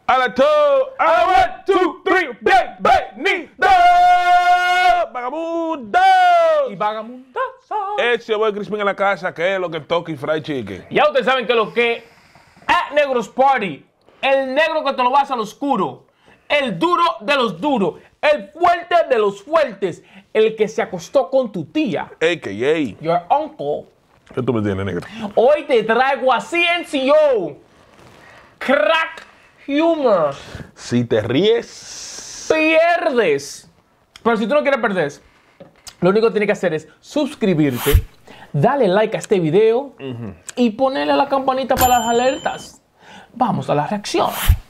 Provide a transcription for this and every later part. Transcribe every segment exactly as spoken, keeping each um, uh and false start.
A la two, a la one, two, three, bienvenido, vagabundo. Y vagabundo. Ese es Crispin en la casa, que es lo que toca y fried chicken. Ya ustedes saben que lo que es Negros Party, el negro que te lo vas al oscuro, el duro de los duros, el fuerte de los fuertes, el que se acostó con tu tía. A K A. Your uncle. ¿Qué tú me tienes, negro? Hoy te traigo a C N C O. Crack Humor. Si te ríes, Pierdes. Pero si tú no quieres perder, lo único que tienes que hacer es suscribirte, darle like a este video uh-huh. y ponerle la campanita para las alertas. Vamos a la reacción.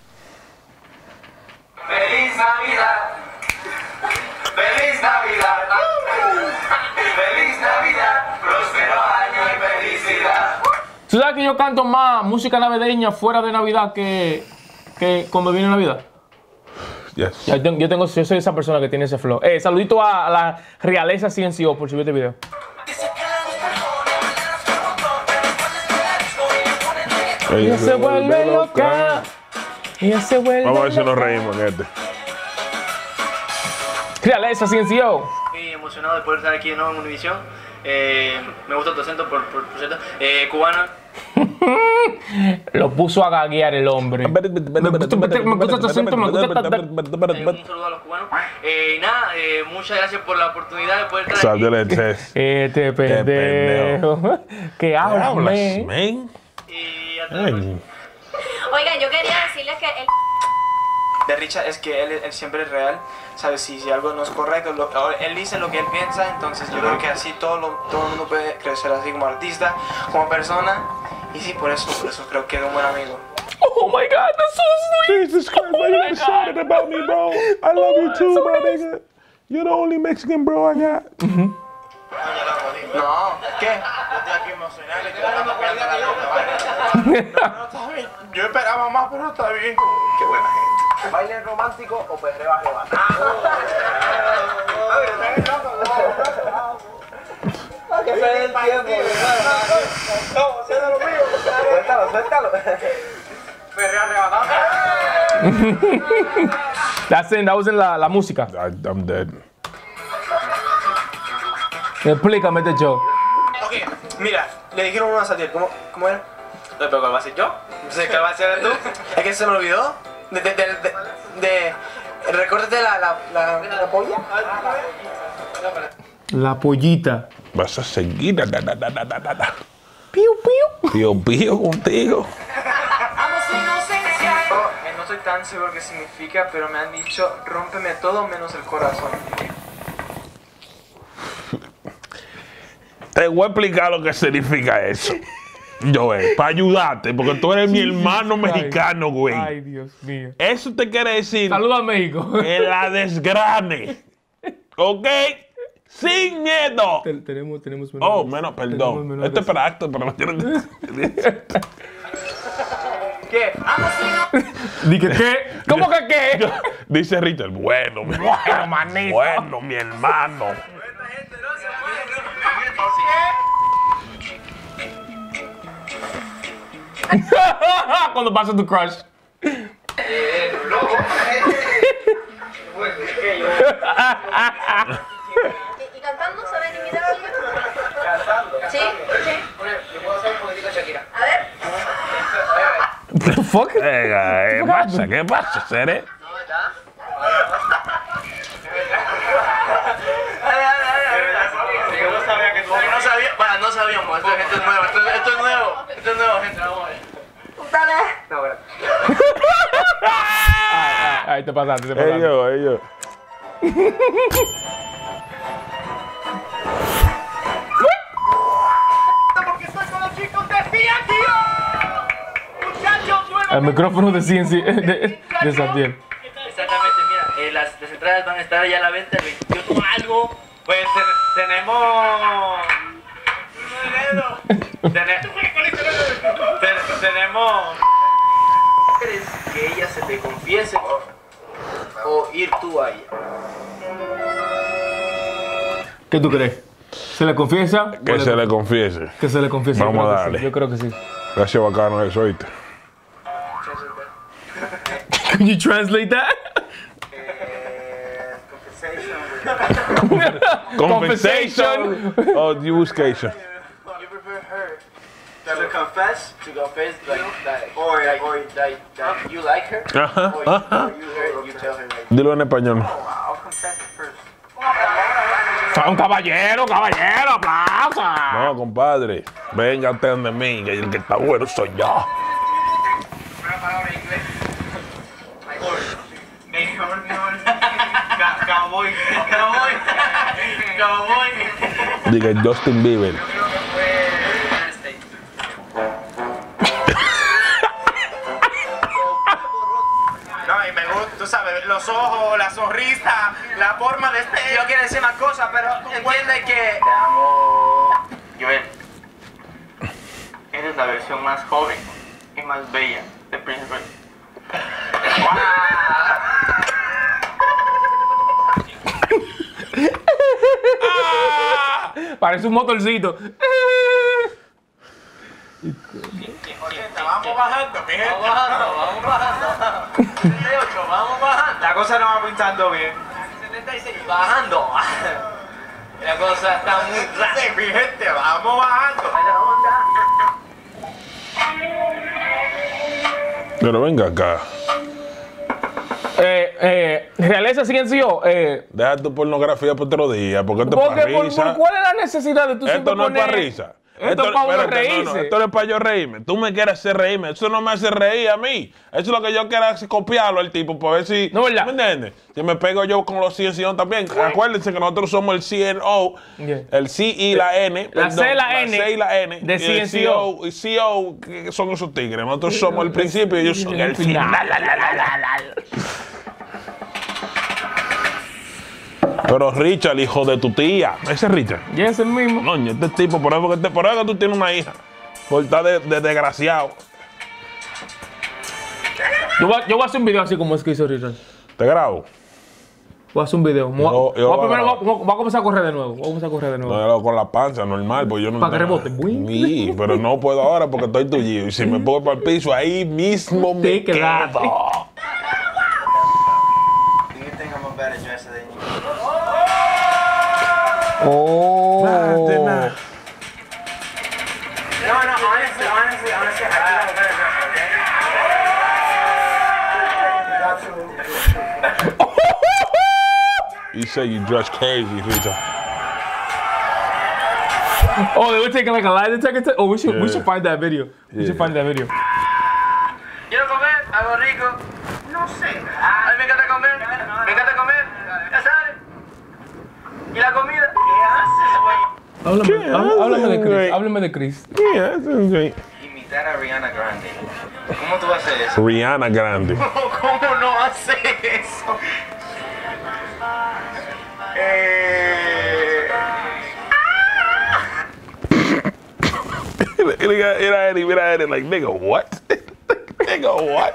¡Feliz Navidad! ¡Feliz Navidad! ¡Feliz Navidad! ¡Próspero año y felicidad! ¿Tú sabes que yo canto más música navideña fuera de Navidad que, que cuando viene Navidad? Yes. Yo, tengo, yo, tengo, yo soy esa persona que tiene ese flow. Eh, saludito a, a la realeza C N C O por subir este video. Ella se vuelve loca. Ella se vuelve Vamos a ver si loca. nos reímos en este. Realeza C N C O. Muy emocionado de poder estar aquí de nuevo en Univision. Eh, me gusta tu acento, por, por, por cierto. Eh, cubana. Lo puso a gaguear el hombre. Me gusta, me gusta tu acento, me gusta. Eh, un saludo a los cubanos. Eh, y nada, eh, muchas gracias por la oportunidad de poder estar Sal aquí. del test. Este pendejo. Que hablas, man. Y a todos. Oigan, yo quería decirles que el... de Richard es que él, él siempre es real, ¿sabes? Si, si algo no es correcto, lo, él dice lo que él piensa, entonces yo creo que así todo, lo, todo el mundo puede crecer así como artista, como persona, y sí, por eso, por eso creo que es un buen amigo. Oh my God, that's so sweet. Jesus Christ, why you excited about me, bro? I love you too, my nigga. You're the only Mexican bro I got. Uh-huh. No, ¿qué? Yo estoy aquí emocional y estoy dando cuenta de la puta. No, está bien. Yo esperaba más, pero está bien. Qué buena gente. ¿Baile romántico o perreo arrebatado? Que se dé el tiempo. No, siendo lo mío. Suéltalo, suéltalo. Perreo arrebatado. That's it, that was in la, la música. I, I'm dead. Explícame este show. Ok, mira, le dijeron una satir, ¿cómo, cómo era? ¿Pero cuál va a ser yo? No sé, ¿cuál va a ser tú? Es que se me olvidó. De, de, de, de, de recórdate la, la, la, la polla. La pollita. Vas a seguir. Da, da, da, da, da, da, da. Piu, piu. Pío, pío contigo. Eh, no estoy tan seguro qué significa, pero me han dicho, rómpeme todo menos el corazón. Te voy a explicar lo que significa eso. Joel, para ayudarte, porque tú eres mi hermano mexicano, güey. Ay, Dios mío. Eso te quiere decir Saludos a México. en la desgrane. ¿Ok? Sin miedo. Ten- tenemos, tenemos Oh, menos, perdón. menores. Este es para acto, pero me tienen. ¿Qué? Dije, ¿qué? ¿Cómo que qué? Dice Richard, bueno, mi Bueno, manito. Bueno, mi hermano. Cuando pasa tu crush. ¿Y cantando se ven imitar a alguien? ¿Cantando? Sí, sí. Yo puedo hacer un poquitico de Shakira. A ver. What the fuck? Venga, ¿qué pasa? ¿Qué pasa, Cere? Yo no sabía que tú no sabía, bueno, no sabíamos, esto es gente nueva, esto, esto es nuevo, esto es nuevo, gente, vamos a ver. No, bueno. Ay, ay, te pasaste, te pasaste. Ellos, ellos. Porque estoy con los chicos de C N C O. Muchachos, nuevos. El micrófono de C N C de, de Santiago. Exactamente, mira, eh, las, las entradas van a estar ya a la venta el veintiuno algo. Pues te, tenemos... Tene- te- tenemos... ¿Crees que ella se te confiese o, o ir tú a ella? ¿Qué tú crees? ¿Se le confiesa? Que o se le confiese. Que se le confiese. Vamos Yo creo a que darle. sí, Yo creo que sí. Gracias, bacano, eso, ¿oíste? Can you translate that? Eh, compensation. Compensation or justification. You prefer her To confess? to confess like that, Or, like, or, that, that you like her, Ajá, or you, ajá. or you, her, you tell her like. Dilo en español. I'll confess it first. Un caballero, caballero, aplausa. No, compadre. Venga usted donde mí, que el que está bueno soy yo. Una palabra en inglés. Mejor, mejor. Ca- Cowboy. Cowboy. Cowboy. Diga Justin Bieber. No, y me gusta, tú sabes, los ojos, la sonrisa, la forma de este. Yo quiero decir más cosas, pero entiende que. Te amo. Joel. Eres la versión más joven y más bella de Prince Royce. Parece un motorcito. Vamos bajando, mi gente. Vamos bajando, vamos bajando. setenta y ocho, vamos bajando. La cosa no va pintando bien. setenta y seis, bajando. La cosa está muy rara. Sí, mi gente, vamos bajando. Pero venga acá. Eh, eh, realeza silencio. Eh, Deja tu pornografía por otro día, porque esto es porque, para por, risa. por- ¿Cuál es la necesidad de tú Esto siempre no es poner- para risa. Esto es para uno espérate, no, no, reírse. esto no es para yo reírme. Tú me quieres hacer reírme. Eso no me hace reír a mí. Eso es lo que yo quiero hacer, copiarlo al tipo para ver si. No, ¿verdad? ¿Me entiendes? Si me pego yo con los C N C O también. Acuérdense que nosotros somos el C N O, Yeah. el C y la N. La C y la la N C y la N. de y el C N C O. Y C O, que son esos tigres. Nosotros somos el principio y ellos son el final. Pero Richard, el hijo de tu tía. Ese es Richard. Y es el mismo. Coño, este tipo, por eso que, te- por eso que tú tienes una hija. Por estar de, de desgraciado. Yo voy, a- yo voy a hacer un video así como es que hizo Richard. Te grabo. Voy a hacer un video. Voy a- Yo- yo voy a voy a primero grabar. voy a- voy a comenzar a correr de nuevo. Voy a comenzar a correr de nuevo. No, con la panza, normal, pues yo no. Para que tengo- rebote. Buin. Sí, pero no puedo ahora porque estoy tullido. Y si me pongo para el piso, ahí mismo me Te quedaste. quedo. Do you think I'm a better dresser than you? Oh. Imagine that. No, no, honestly, honestly, honestly, I think I'm a better dresser, okay? You say you dress crazy, Richard. Oh, they were taking like a lie detector. Oh, we should we Yeah. should find that video. We should Yeah. find that video. Quiero comer algo rico. No sé. A mí me encanta comer. Me encanta comer. Ya sabes. ¿Y la comida? ¿Qué haces, güey? Háblame, ¿Qué há- háblame de haces, Chris. güey? Háblame de Chris. Yeah, that's great. Imitar a Rihanna Grande. ¿Cómo tú haces eso? Rihanna Grande. ¿Cómo no hace eso? Eh... Mira, mira, Eddie, mira, Eddie, like, nigga, what? Nigga, what?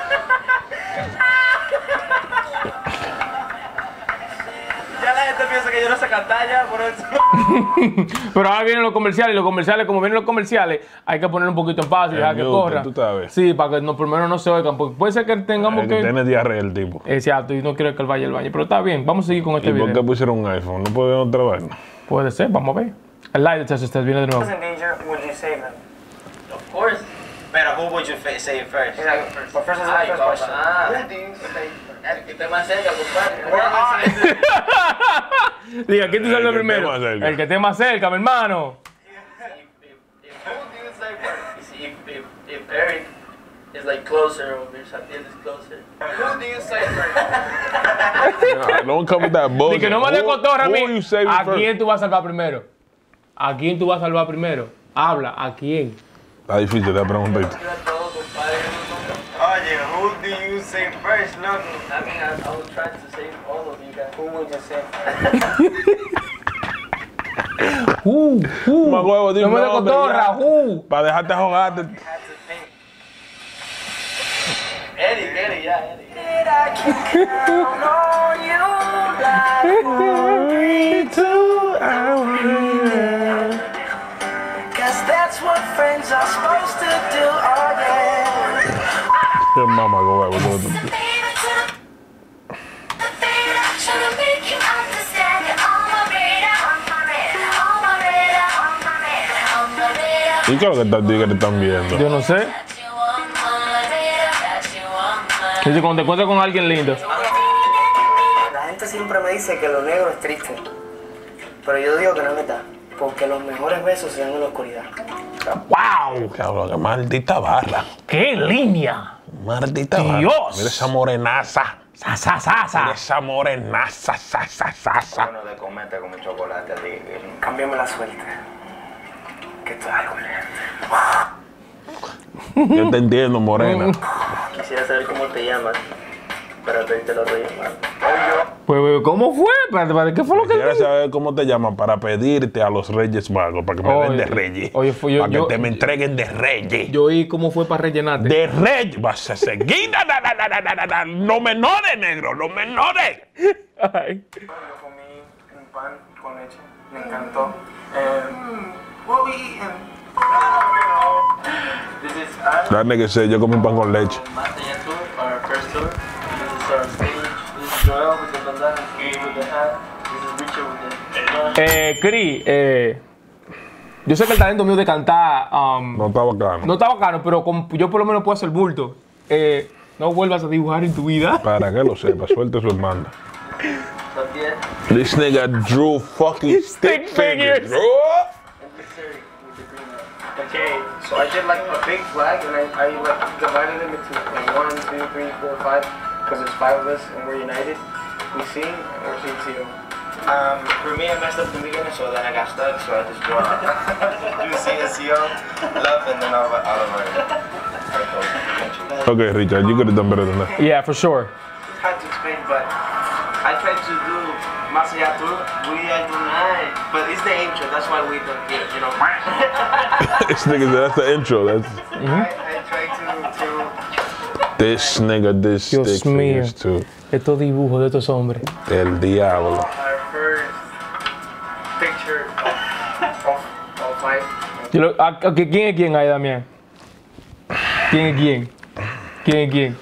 Ya la gente piensa que yo no sé cantar ya, por eso. Pero ahora vienen los comerciales y los comerciales, como vienen los comerciales, hay que poner un poquito en paz y El dejar que mute, corra. tú sabes. Sí, para que no, por lo menos no se oigan. Porque puede ser que tengamos El que que. tiene diarrea el tipo. Exacto, y no quiero que él vaya al baño. Pero está bien, vamos a seguir con este ¿Y por video. qué pusieron un iPhone? ¿No puede otra vaina? Puede ser, vamos a ver. El light de test viene de nuevo. in danger, would you save him? Of course. Pero who would you fa- save first? Exactly. But first is the Ay, first papá. question. Ah. Who do you save El que esté más cerca, compadre. Where are Diga, ¿quién tú El sabes que esté primero? más cerca. El que esté más cerca, mi hermano. Who do you say first? If, if, if Eric is like closer or if Satiel is closer. Who do you say first? Nah, don't come with that bullshit. Y que no me dé Who- cotorra a who mí. you saving ¿A first? quién tú vas a salvar primero? ¿A quién tú vas a salvar primero? Habla, ¿a quién? Está difícil la preguntita. Mira todo, compadre. Oye, who do you save first? No, I mean, I, I was trying to save all of you guys. who would you save first? Uh, uh. Más huevo, dime No me dé un nombre cotorra, ya. uh. Para dejarte ahogarte. Had to think. Eric, Eric, ya, Eric. Cause that's what friends are supposed to do, oh yeah. Qué mamá, huevo. ¿Y qué es lo que estos tigres están viendo? Yo no sé. Dice, cuando te encuentras con alguien lindo. La gente siempre me dice que lo negro es triste. Pero yo digo que no es verdad. Porque los mejores besos se dan en la oscuridad. ¡Wow! Cabrón, qué maldita barra. ¡Qué línea! Maldita barra. Dios. Mira esa morenaza. ¡Sa, sa, sa, Mira sa! esa morenaza, sa, sa, sa, sa. Bueno, de comerte como chocolate. Cámbiame la suerte. Que esto es algo lento. Yo te entiendo, morena. Quisiera saber cómo te llamas para pedirte los reyes magos. Pues, ¿cómo fue? Espérate, espérate, ¿qué fue lo que Quisiera dijo? saber cómo te llaman para pedirte a los Reyes Magos, para que me den Oye, de Reyes. oye, fue yo- para que yo- te me entreguen de Reyes. Yo oí cómo fue para rellenarte. De Reyes. Vas a seguir. Na, na, na, na, na, na, na. Los menores, negro, los menores. Ay. Yo comí un pan con leche, me encantó. Um, what we eating? This is us, Dale que sé, yo comí pan con leche. Mataya tour, our first tour. This is our stage. This is Joel with the bandana, Kiri with the hat. This is Richard with the... Eh, Cri, eh, yo sé que el talento mío de cantar um, No está bacano. no está bacano, pero como yo por lo menos puedo hacer bulto. Eh, no vuelvas a dibujar en tu vida. Para que lo sepa, suelte su hermana. También. This nigga drew fucking stick Stick figures. figures. bro. And this Eric with the green hat. Okay, so I did like a big flag and I, I like divided them into like one, two, three, four, five, because there's five of us and we're united. We sing and we're sing too. Um, for me, I messed up the beginning, so then I got stuck, so I just drew do C and C O, love, and then all of all of our. Okay, Richard, you could have done better than that. Yeah, for sure. It's hard to explain, but I tried to do Masaya tour. We are tonight, but it's the intro. That's why we don't get, you know. This nigga, that's the intro. That's I, I tried to to. this nigga, this Dios stick mío. figures too. Estos dibujos de estos hombres. El diablo. Our first picture of, of all five. Yo lo- ah, ok, ¿quién es quién ahí, Damián? ¿Quién es quién? ¿Quién es quién?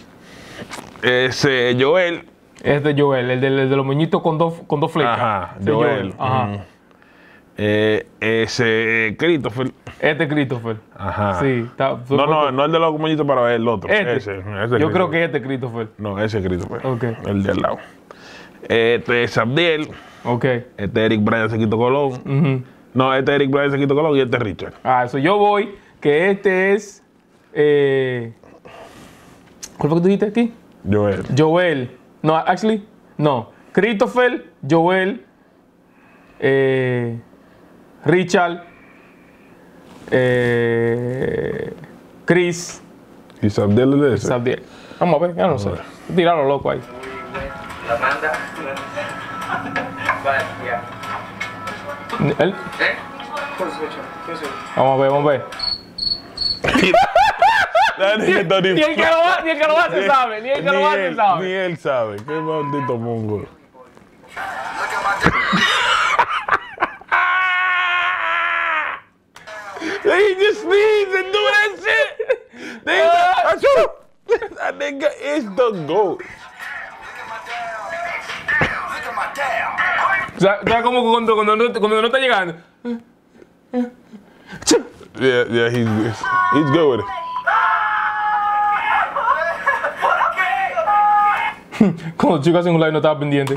Ese Joel. Este es Joel, el de, el de los moñitos con dos, con dos flecas. Ajá, Ese es Joel. Ajá. Ujú. Eh, ese Christopher. Este es Christopher. Ajá. Sí. Está, No, no, no el de los moñitos para ver el otro. Este. Ese, ese Yo Christopher. creo que este es Christopher. No, ese es Christopher. Ok. El de al lado. Este es Abdiel. Ok. Este es Eric Bryan Sequito Colón. Ujú. No, este es Eric Bryan Sequito Colón y este es Richard. Ah, eso yo voy, que este es... Eh, ¿Cuál fue que tú dijiste aquí? Joel. Joel. No, actually, no. Christopher, Joel, eh, Richard, eh, Chris, ¿Y Sabdiel es de ese? Sabdiel. Vamos a ver, ya no sé. Tirarlo loco ahí. La banda. But yeah. Él- Eh? Who's which one? Who's which? Vamos a ver, vamos a ver. La neta está Ni el que lo va, ni el que lo va se sabe, ni el que lo va se Ni sabe. él sabe. Qué maldito mongo. He just sneezed and do that shit. They, that nigga is the GOAT. O sea, ¿sabes cómo cuando, cuando, no, cuando no está llegando? Yeah, yeah, he's, he's, he's good with it. Cuando los chicos hacen un live no estaba pendiente.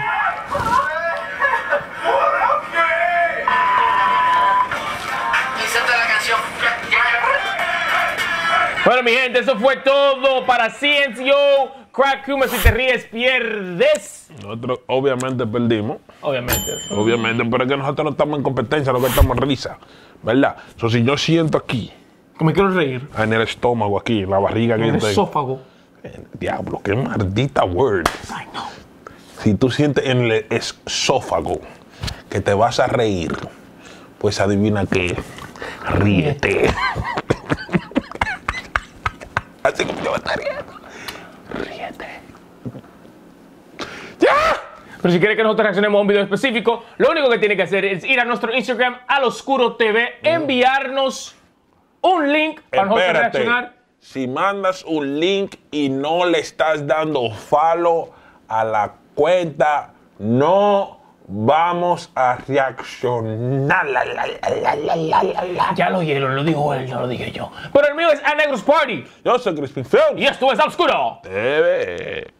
Bueno, mi gente, eso fue todo para C N C O. Crack Kuma, si te ríes, pierdes. Nosotros obviamente perdimos. Obviamente. Obviamente, pero es que nosotros no estamos en competencia, lo que estamos en risa. ¿Verdad? So, si yo siento aquí, Me quiero reír. en el estómago, aquí, en la barriga que En yo el tengo. esófago. Diablo, qué maldita word. Ay, no. Si tú sientes en el esófago que te vas a reír, pues adivina qué. Ríete. Así como te vas a estar riendo. Ríete. ¡Ya! Pero si quiere que nosotros reaccionemos a un video específico, lo único que tiene que hacer es ir a nuestro Instagram, Al Oscuro T V, enviarnos un link para nosotros Espérate. reaccionar. si mandas un link y no le estás dando follow a la cuenta, no vamos a reaccionar. La, la, la, la, la, la, la. Ya lo oyeron, lo dijo él, no lo dije yo. Pero el mío es A Negros Party. Yo soy Crispin Film. Y esto es Al Oscuro. T V.